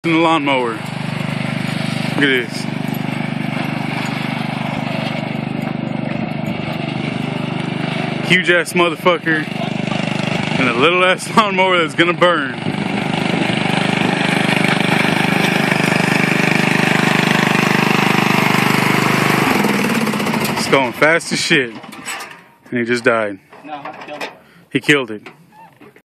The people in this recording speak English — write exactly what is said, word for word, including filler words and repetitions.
in the lawnmower. Look at this. Huge ass motherfucker and a little ass lawnmower that's gonna burn. It's going fast as shit. And he just died. No, I killed it. He killed it.